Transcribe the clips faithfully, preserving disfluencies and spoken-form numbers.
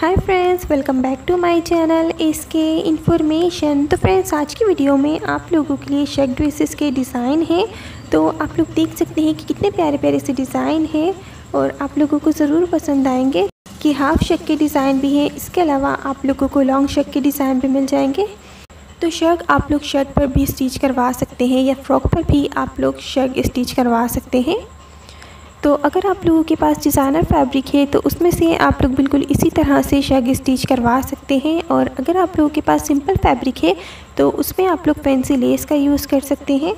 Hi friends, welcome back to my channel इसके information. तो friends, आज की वीडियो में आप लोगों के लिए शेक ड्रेसेस के डिज़ाइन हैं। तो आप लोग देख सकते हैं कि कितने प्यारे प्यारे से डिज़ाइन हैं और आप लोगों को ज़रूर पसंद आएंगे कि हाफ शेक के डिज़ाइन भी हैं। इसके अलावा आप लोगों को लॉन्ग शेक के डिज़ाइन भी मिल जाएंगे। तो शर्ट आप लोग शर्ट पर भी स्टिच करवा सकते हैं या फ्रॉक पर भी आप लोग शर्ट स्टिच करवा सकते हैं। तो अगर आप लोगों के पास डिज़ाइनर फैब्रिक है तो उसमें से आप लोग बिल्कुल इसी तरह से शर्ट स्टिच करवा सकते हैं। और अगर आप लोगों के पास सिंपल फैब्रिक है तो उसमें आप लोग फैंसी लेस का यूज़ कर सकते हैं।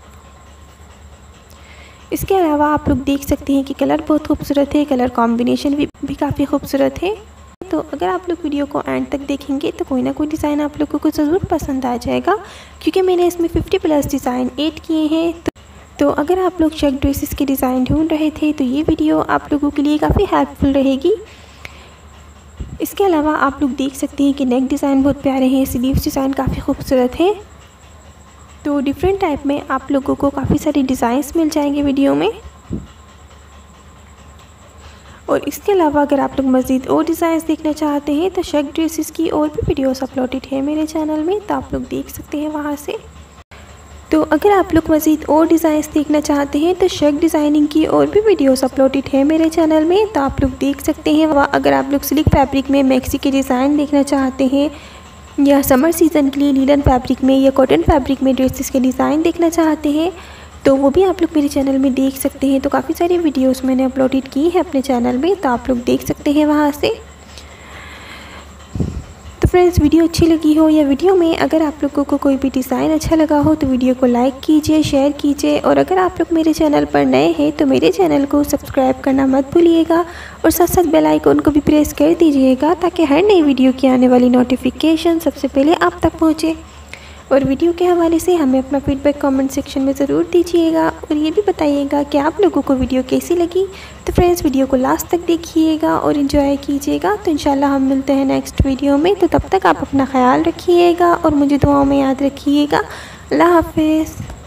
इसके अलावा आप लोग देख सकते हैं कि कलर बहुत खूबसूरत है, कलर कॉम्बिनेशन भी, भी काफ़ी खूबसूरत है। तो अगर आप लोग वीडियो को एंड तक देखेंगे तो कोई ना कोई डिज़ाइन आप लोगों को ज़रूर पसंद आ जाएगा, क्योंकि मैंने इसमें फिफ्टी प्लस डिज़ाइन ऐड किए हैं। तो तो अगर आप लोग शेक ड्रेसेस के डिज़ाइन ढूंढ रहे थे तो ये वीडियो आप लोगों के लिए काफ़ी हेल्पफुल रहेगी। इसके अलावा आप लोग देख सकते हैं कि नेक डिज़ाइन बहुत प्यारे हैं, स्लीव्स डिज़ाइन काफ़ी खूबसूरत है। तो डिफरेंट टाइप में आप लोगों को काफ़ी सारे डिज़ाइंस मिल जाएंगे वीडियो में। और इसके अलावा अगर आप लोग मज़ीद और डिज़ाइंस देखना चाहते हैं तो शेक ड्रेसेस की और भी वीडियोस अपलोडेड है मेरे चैनल में, तो आप लोग देख सकते हैं वहाँ से। तो अगर आप लोग मज़ीद और डिज़ाइंस देखना चाहते हैं तो शेक डिज़ाइनिंग की और भी वीडियोस अपलोडेड है मेरे चैनल में, तो आप लोग देख सकते हैं। वह अगर आप लोग सिल्क फैब्रिक में मैक्सी के डिज़ाइन देखना चाहते हैं या समर सीज़न के लिए लीलन फैब्रिक में या कॉटन फैब्रिक में ड्रेसेस के डिज़ाइन देखना चाहते हैं तो वो भी आप लोग मेरे चैनल में देख सकते हैं। तो काफ़ी सारी वीडियोस मैंने अपलोडेड की है अपने चैनल में, तो आप लोग देख सकते हैं वहाँ से। तो फ्रेंड्स, वीडियो अच्छी लगी हो या वीडियो में अगर आप लोगों को कोई भी डिज़ाइन अच्छा लगा हो तो वीडियो को लाइक कीजिए, शेयर कीजिए। और अगर आप लोग मेरे चैनल पर नए हैं तो मेरे चैनल को सब्सक्राइब करना मत भूलिएगा और साथ साथ बेल आइकन को भी प्रेस कर दीजिएगा, ताकि हर नई वीडियो की आने वाली नोटिफिकेशन सबसे पहले आप तक पहुँचे। और वीडियो के हवाले से हमें अपना फीडबैक कमेंट सेक्शन में ज़रूर दीजिएगा और ये भी बताइएगा कि आप लोगों को वीडियो कैसी लगी। तो फ्रेंड्स, वीडियो को लास्ट तक देखिएगा और एंजॉय कीजिएगा। तो इंशाल्लाह हम मिलते हैं नेक्स्ट वीडियो में। तो तब तक आप अपना ख्याल रखिएगा और मुझे दुआओं में याद रखिएगा। अल्लाह हाफिज़।